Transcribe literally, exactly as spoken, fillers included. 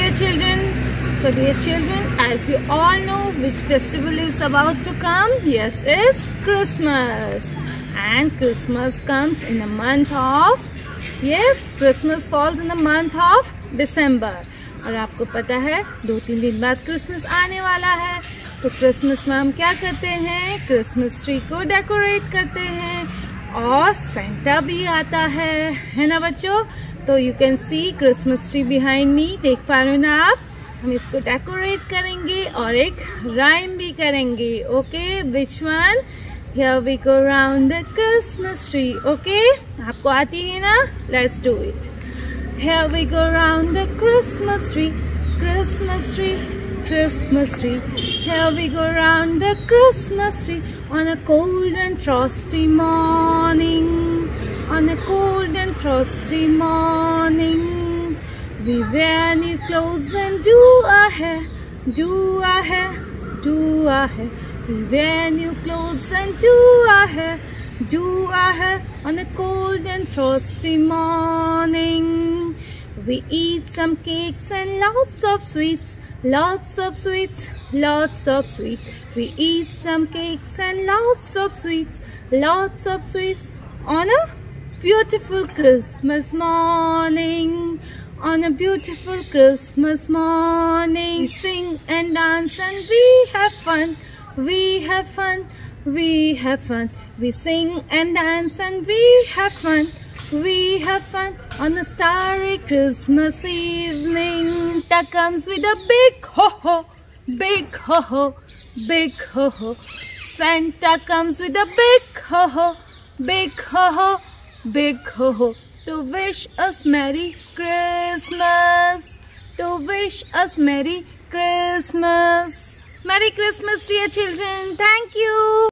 dear children. So dear children, as you all know, which festival is about to come? Yes, it's Christmas. And Christmas comes in the month of, yes, Christmas falls in the month of December. और आपको पता है दो तीन दिन बाद Christmas आने वाला है, तो क्रिसमस में हम क्या करते हैं? क्रिसमस ट्री को डेकोरेट करते हैं और सेंटा भी आता है, है ना बच्चों? तो you can see Christmas tree behind me, देख पा रहे हो ना आप? हम इसको डेकोरेट करेंगे और एक राइम भी करेंगे. Okay, which one? Here we go round the Christmas tree. Okay, आपको आती है ना? Let's do it. Here we go round the Christmas tree, Christmas tree, Christmas tree. Here we go round the Christmas tree on a cold and frosty morning, on a cold and frosty morning. We wear new clothes and do our hair, do our hair, do our hair. We wear new clothes and do our hair, do our hair on a cold and frosty morning. We eat some cakes and lots of sweets, lots of sweets, lots of sweets. We eat some cakes and lots of sweets, lots of sweets on a beautiful Christmas morning. On a beautiful Christmas morning, we sing and dance and we have fun. We have fun, we have fun. We sing and dance and we have fun. We have fun on a starry Christmas evening. Santa comes with a big ho ho, big ho ho, big ho ho. Santa comes with a big ho ho, big ho ho, big ho ho. To wish us Merry Christmas, to wish us Merry Christmas. Merry Christmas, dear children. Thank you.